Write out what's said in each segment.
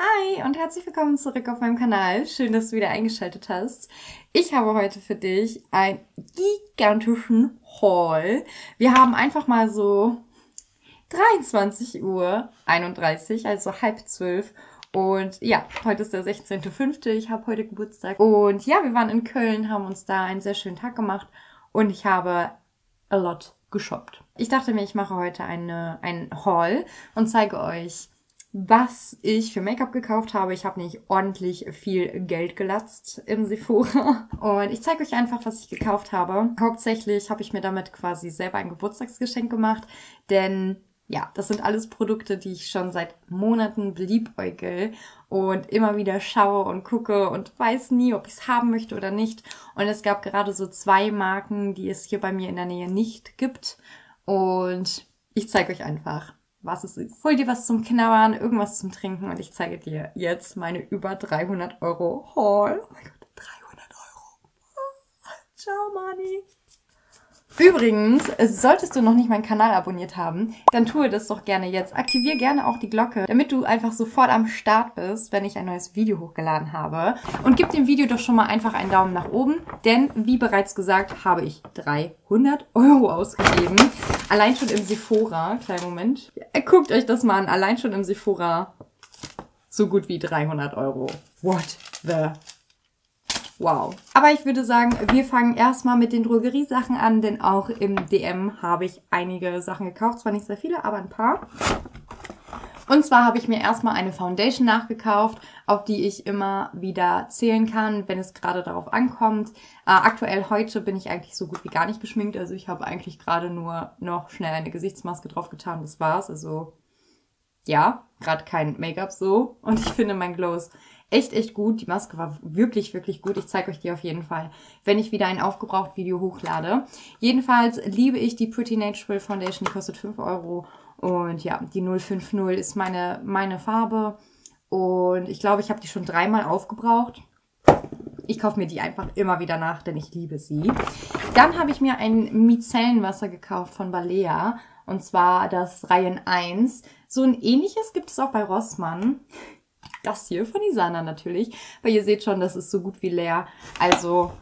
Hi und herzlich willkommen zurück auf meinem Kanal. Schön, dass du wieder eingeschaltet hast. Ich habe heute für dich einen gigantischen Haul. Wir haben einfach mal so 23:31 Uhr, also 11:30. Und ja, heute ist der 16.05. Ich habe heute Geburtstag. Und ja, wir waren in Köln, haben uns da einen sehr schönen Tag gemacht. Und ich habe a lot geshoppt. Ich dachte mir, ich mache heute einen Haul und zeige euch, was ich für Make-up gekauft habe. Ich habe nicht ordentlich viel Geld gelatzt im Sephora. Und ich zeige euch einfach, was ich gekauft habe. Hauptsächlich habe ich mir damit quasi selber ein Geburtstagsgeschenk gemacht, denn ja, das sind alles Produkte, die ich schon seit Monaten beliebäugel und immer wieder schaue und gucke und weiß nie, ob ich es haben möchte oder nicht. Und es gab gerade so 2 Marken, die es hier bei mir in der Nähe nicht gibt. Und ich zeige euch einfach, was es ist. Hol dir was zum Knabbern, irgendwas zum Trinken und ich zeige dir jetzt meine über 300 Euro Haul. Oh mein Gott, 300 Euro. Ciao, Money. Übrigens, solltest du noch nicht meinen Kanal abonniert haben, dann tue das doch gerne jetzt. Aktiviere gerne auch die Glocke, damit du einfach sofort am Start bist, wenn ich ein neues Video hochgeladen habe. Und gib dem Video doch schon mal einfach einen Daumen nach oben, denn wie bereits gesagt, habe ich 300 Euro ausgegeben. Allein schon im Sephora. Kleinen Moment. Guckt euch das mal an. Allein schon im Sephora so gut wie 300 Euro. What the... Wow. Aber ich würde sagen, wir fangen erstmal mit den Drogeriesachen an, denn auch im DM habe ich einige Sachen gekauft. Zwar nicht sehr viele, aber ein paar. Und zwar habe ich mir erstmal eine Foundation nachgekauft, auf die ich immer wieder zählen kann, wenn es gerade darauf ankommt. Aktuell heute bin ich eigentlich so gut wie gar nicht geschminkt. Also ich habe eigentlich gerade nur noch schnell eine Gesichtsmaske drauf getan. Das war's. Also ja, gerade kein Make-up so. Und ich finde, mein Glow ist echt gut. Die Maske war wirklich gut. Ich zeige euch die auf jeden Fall, wenn ich wieder ein Aufgebraucht-Video hochlade. Jedenfalls liebe ich die Pretty Natural Foundation. Die kostet 5 Euro. Und ja, die 050 ist meine Farbe. Und ich glaube, ich habe die schon 3-mal aufgebraucht. Ich kaufe mir die einfach immer wieder nach, denn ich liebe sie. Dann habe ich mir ein Micellenwasser gekauft von Balea. Und zwar das Reihen 1. So ein ähnliches gibt es auch bei Rossmann. Das hier von Isana natürlich. Weil ihr seht schon, das ist so gut wie leer. Also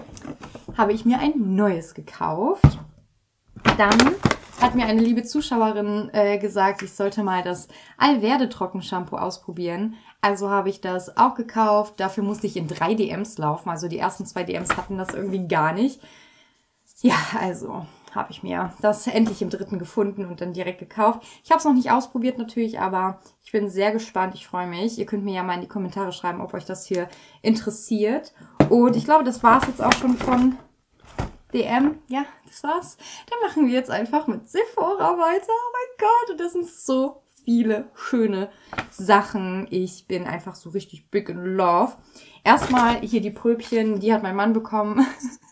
habe ich mir ein neues gekauft. Dann hat mir eine liebe Zuschauerin gesagt, ich sollte mal das Alverde Trockenshampoo ausprobieren. Also habe ich das auch gekauft. Dafür musste ich in 3 DMs laufen. Also die ersten 2 DMs hatten das irgendwie gar nicht. Ja, also habe ich mir das endlich im 3. gefunden und dann direkt gekauft. Ich habe es noch nicht ausprobiert natürlich, aber ich bin sehr gespannt. Ich freue mich. Ihr könnt mir ja mal in die Kommentare schreiben, ob euch das hier interessiert. Und ich glaube, das war es jetzt auch schon von DM. Ja, das war's. Dann machen wir jetzt einfach mit Sephora weiter. Oh mein Gott, und das sind so viele schöne Sachen. Ich bin einfach so richtig big in love. Erstmal hier die Pröbchen, die hat mein Mann bekommen.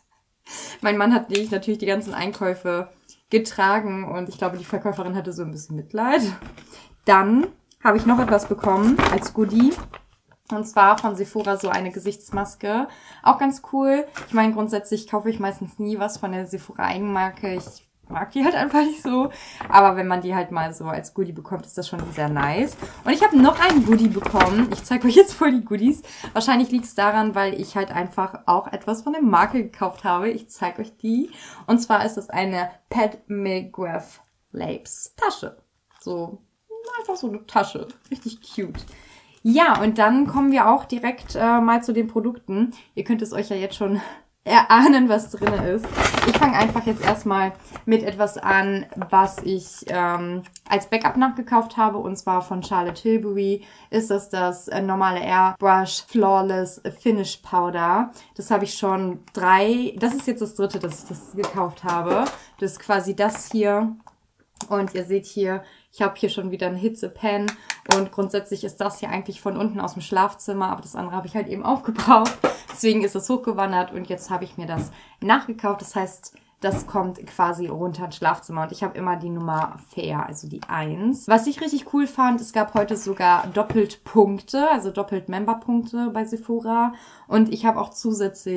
Mein Mann hat natürlich die ganzen Einkäufe getragen und ich glaube, die Verkäuferin hatte so ein bisschen Mitleid. Dann habe ich noch etwas bekommen als Goodie. Und zwar von Sephora so eine Gesichtsmaske. Auch ganz cool. Ich meine, grundsätzlich kaufe ich meistens nie was von der Sephora Eigenmarke. Ich mag die halt einfach nicht so. Aber wenn man die halt mal so als Goodie bekommt, ist das schon sehr nice. Und ich habe noch einen Goodie bekommen. Ich zeige euch jetzt voll die Goodies. Wahrscheinlich liegt es daran, weil ich halt einfach auch etwas von der Marke gekauft habe. Ich zeige euch die. Und zwar ist das eine Pat McGrath Labs Tasche. So, einfach so eine Tasche. Richtig cute. Ja, und dann kommen wir auch direkt mal zu den Produkten. Ihr könnt es euch ja jetzt schon erahnen, was drin ist. Ich fange einfach jetzt erstmal mit etwas an, was ich als Backup nachgekauft habe. Und zwar von Charlotte Tilbury ist das normale Airbrush Flawless Finish Powder. Das habe ich schon das ist jetzt das 3., dass ich das gekauft habe. Das ist quasi das hier. Und ihr seht hier, ich habe hier schon wieder eine Hitzepen und grundsätzlich ist das hier eigentlich von unten aus dem Schlafzimmer, aber das andere habe ich halt eben aufgebraucht. Deswegen ist es hochgewandert und jetzt habe ich mir das nachgekauft. Das heißt, das kommt quasi runter ins Schlafzimmer und ich habe immer die Nummer Fair, also die 1. Was ich richtig cool fand, es gab heute sogar doppelt Punkte, also doppelt Memberpunkte bei Sephora und ich habe auch zusätzlich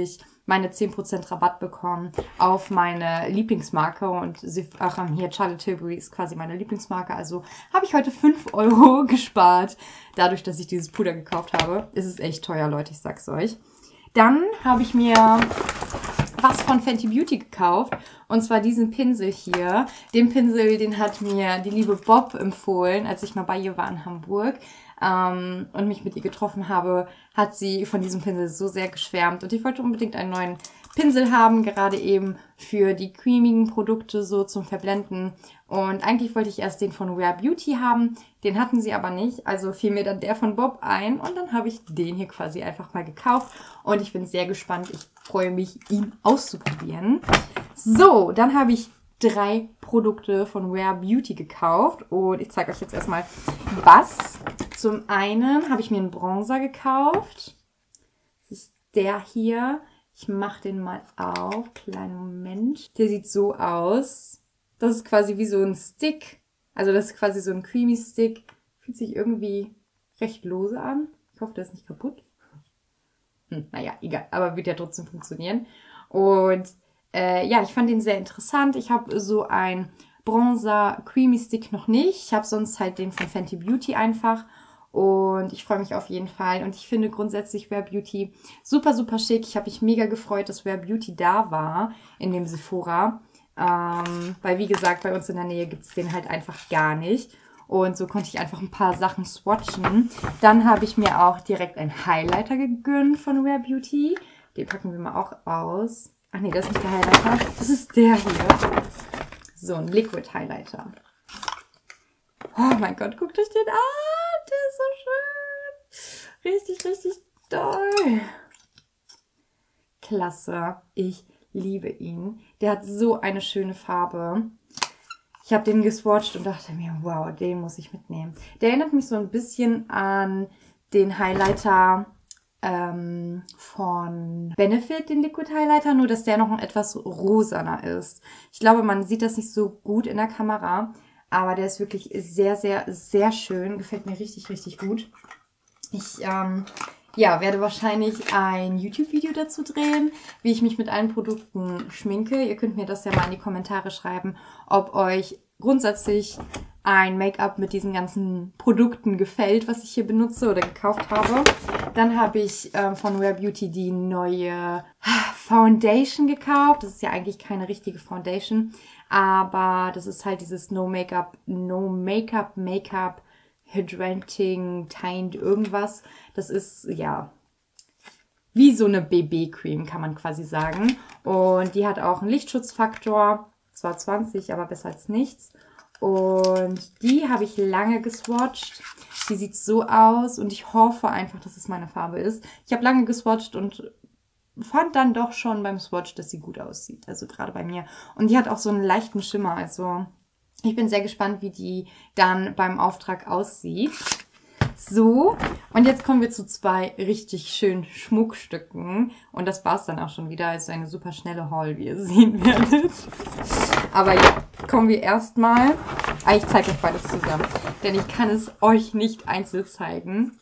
meine 10% Rabatt bekommen auf meine Lieblingsmarke. Und hier Charlotte Tilbury ist quasi meine Lieblingsmarke. Also habe ich heute 5 Euro gespart, dadurch, dass ich dieses Puder gekauft habe. Es ist echt teuer, Leute, ich sag's euch. Dann habe ich mir was von Fenty Beauty gekauft. Und zwar diesen Pinsel hier. Den Pinsel, den hat mir die liebe Bob empfohlen, als ich mal bei ihr war in Hamburg. Und mich mit ihr getroffen habe, hat sie von diesem Pinsel so sehr geschwärmt. Und ich wollte unbedingt einen neuen Pinsel haben, gerade eben für die creamigen Produkte so zum Verblenden. Und eigentlich wollte ich erst den von Rare Beauty haben. Den hatten sie aber nicht. Also fiel mir dann der von Bob ein. Und dann habe ich den hier quasi einfach mal gekauft. Und ich bin sehr gespannt. Ich freue mich, ihn auszuprobieren. So, dann habe ich 3 Produkte von Rare Beauty gekauft. Und ich zeige euch jetzt erstmal was. Zum einen habe ich mir einen Bronzer gekauft. Das ist der hier. Ich mache den mal auf. Kleinen Moment. Der sieht so aus. Das ist quasi wie so ein Stick. Also das ist quasi so ein Creamy Stick. Fühlt sich irgendwie recht lose an. Ich hoffe, der ist nicht kaputt. Naja, egal. Aber wird ja trotzdem funktionieren. Und ja, ich fand den sehr interessant. Ich habe so ein Bronzer Creamy Stick noch nicht. Ich habe sonst halt den von Fenty Beauty einfach. Und ich freue mich auf jeden Fall. Und ich finde grundsätzlich Rare Beauty super, super schick. Ich habe mich mega gefreut, dass Rare Beauty da war in dem Sephora. Weil wie gesagt, bei uns in der Nähe gibt es den halt einfach gar nicht. Und so konnte ich einfach ein paar Sachen swatchen. Dann habe ich mir auch direkt einen Highlighter gegönnt von Rare Beauty. Den packen wir mal auch aus. Ach nee, das ist nicht der Highlighter. Das ist der hier. So, ein Liquid Highlighter. Oh mein Gott, guckt euch den an. Der ist so schön. Richtig, richtig toll. Klasse. Ich liebe ihn. Der hat so eine schöne Farbe. Ich habe den geswatcht und dachte mir, wow, den muss ich mitnehmen. Der erinnert mich so ein bisschen an den Highlighter von Benefit, den Liquid Highlighter, nur dass der noch etwas rosaner ist. Ich glaube, man sieht das nicht so gut in der Kamera, aber der ist wirklich sehr, sehr, sehr schön. Gefällt mir richtig, richtig gut. Ich ja, werde wahrscheinlich ein YouTube-Video dazu drehen, wie ich mich mit allen Produkten schminke. Ihr könnt mir das ja mal in die Kommentare schreiben, ob euch grundsätzlich ein Make-up mit diesen ganzen Produkten gefällt, was ich hier benutze oder gekauft habe. Dann habe ich von Rare Beauty die neue Foundation gekauft. Das ist ja eigentlich keine richtige Foundation, aber das ist halt dieses No Make-up Hydrating, Tined irgendwas. Das ist, ja, wie so eine BB-Cream, kann man quasi sagen. Und die hat auch einen Lichtschutzfaktor. Zwar 20, aber besser als nichts. Und die habe ich lange geswatcht. Die sieht so aus und ich hoffe einfach, dass es meine Farbe ist. Ich habe lange geswatcht und fand dann doch schon beim Swatch, dass sie gut aussieht. Also gerade bei mir. Und die hat auch so einen leichten Schimmer, also ich bin sehr gespannt, wie die dann beim Auftrag aussieht. So, und jetzt kommen wir zu 2 richtig schönen Schmuckstücken. Und das war es dann auch schon wieder. Also eine super schnelle Haul, wie ihr sehen werdet. Aber ja, kommen wir erstmal. Ich zeige euch beides zusammen, denn ich kann es euch nicht einzeln zeigen.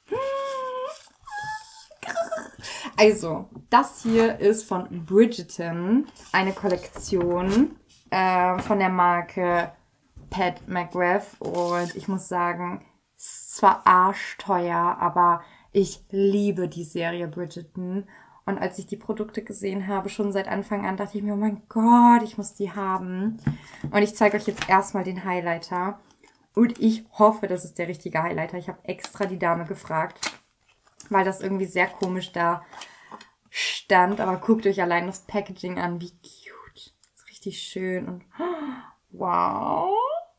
Also, das hier ist von Bridgerton, eine Kollektion von der Marke Pat McGrath und ich muss sagen, es ist zwar arschteuer, aber ich liebe die Serie Bridgerton und als ich die Produkte gesehen habe, schon seit Anfang an, dachte ich mir, oh mein Gott, ich muss die haben. Und ich zeige euch jetzt erstmal den Highlighter und ich hoffe, das ist der richtige Highlighter. Ich habe extra die Dame gefragt, weil das irgendwie sehr komisch da stand, aber guckt euch allein das Packaging an, wie cute. Richtig schön und wow.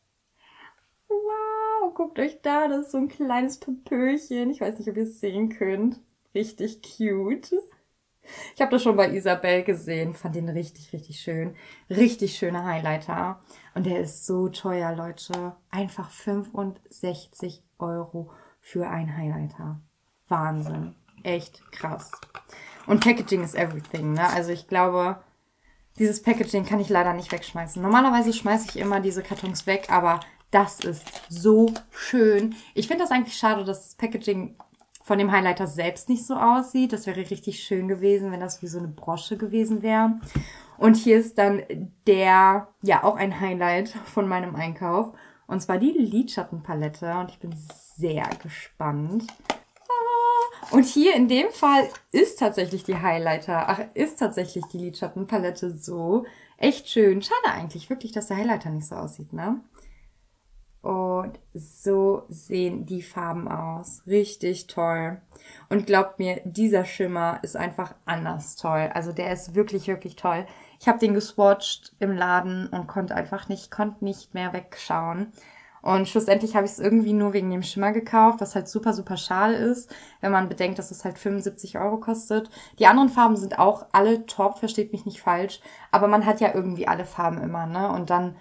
Wow, guckt euch da, das ist so ein kleines Pöpöchen. Ich weiß nicht, ob ihr es sehen könnt. Richtig cute. Ich habe das schon bei Isabel gesehen, fand den richtig, richtig schön. Richtig schöner Highlighter. Und der ist so teuer, Leute. Einfach 65 € für einen Highlighter. Wahnsinn. Echt krass. Und Packaging is everything, ne? Also ich glaube, dieses Packaging kann ich leider nicht wegschmeißen. Normalerweise schmeiße ich immer diese Kartons weg, aber das ist so schön. Ich finde das eigentlich schade, dass das Packaging von dem Highlighter selbst nicht so aussieht. Das wäre richtig schön gewesen, wenn das wie so eine Brosche gewesen wäre. Und hier ist dann ja, auch ein Highlight von meinem Einkauf. Und zwar die Lidschattenpalette. Und ich bin sehr gespannt. Und hier in dem Fall ist tatsächlich die Lidschattenpalette so. Echt schön. Schade eigentlich wirklich, dass der Highlighter nicht so aussieht, ne? Und so sehen die Farben aus. Richtig toll. Und glaubt mir, dieser Schimmer ist einfach anders toll. Also der ist wirklich, wirklich toll. Ich habe den geswatcht im Laden und konnte nicht mehr wegschauen. Und schlussendlich habe ich es irgendwie nur wegen dem Schimmer gekauft, was halt super, super schade ist, wenn man bedenkt, dass es halt 75 € kostet. Die anderen Farben sind auch alle top, versteht mich nicht falsch. Aber man hat ja irgendwie alle Farben immer, ne? Und dann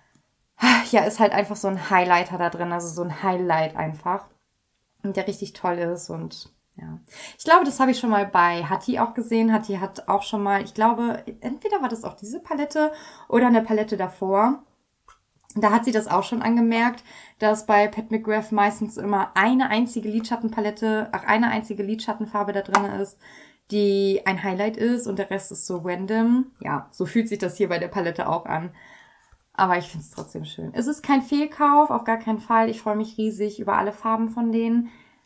ja, ist halt einfach so ein Highlighter da drin, also so ein Highlight einfach. Und der richtig toll ist und ja. Ich glaube, das habe ich schon mal bei Hattie auch gesehen. Hattie hat auch schon mal, ich glaube, entweder war das auch diese Palette oder eine Palette davor. Da hat sie das auch schon angemerkt, dass bei Pat McGrath meistens immer eine einzige Lidschattenfarbe da drin ist, die ein Highlight ist und der Rest ist so random. Ja, so fühlt sich das hier bei der Palette auch an. Aber ich finde es trotzdem schön. Es ist kein Fehlkauf, auf gar keinen Fall. Ich freue mich riesig über alle Farben von denen.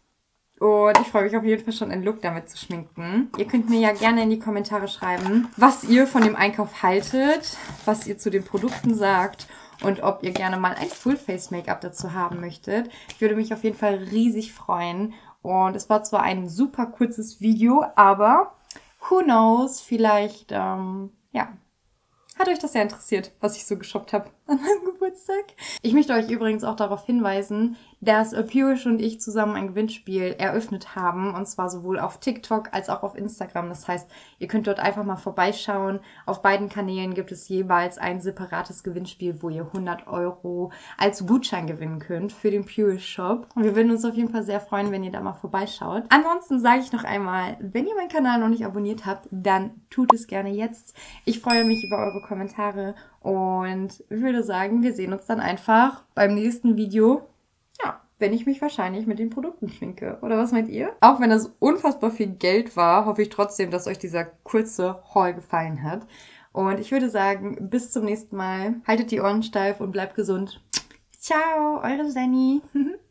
Und ich freue mich auf jeden Fall schon, einen Look damit zu schminken. Ihr könnt mir ja gerne in die Kommentare schreiben, was ihr von dem Einkauf haltet, was ihr zu den Produkten sagt und ob ihr gerne mal ein Full-Face-Make-up dazu haben möchtet. Ich würde mich auf jeden Fall riesig freuen. Und es war zwar ein super kurzes Video, aber who knows, vielleicht, ja, hat euch das ja interessiert, was ich so geshoppt habe an meinem Geburtstag? Ich möchte euch übrigens auch darauf hinweisen, dass Purish und ich zusammen ein Gewinnspiel eröffnet haben. Und zwar sowohl auf TikTok als auch auf Instagram. Das heißt, ihr könnt dort einfach mal vorbeischauen. Auf beiden Kanälen gibt es jeweils ein separates Gewinnspiel, wo ihr 100 € als Gutschein gewinnen könnt für den Purish Shop. Und wir würden uns auf jeden Fall sehr freuen, wenn ihr da mal vorbeischaut. Ansonsten sage ich noch einmal, wenn ihr meinen Kanal noch nicht abonniert habt, dann tut es gerne jetzt. Ich freue mich über eure Kommentare und würde sagen, wir sehen uns dann einfach beim nächsten Video. Ja, wenn ich mich wahrscheinlich mit den Produkten schminke. Oder was meint ihr? Auch wenn das unfassbar viel Geld war, hoffe ich trotzdem, dass euch dieser kurze Haul gefallen hat. Und ich würde sagen, bis zum nächsten Mal. Haltet die Ohren steif und bleibt gesund. Ciao, eure Jenny.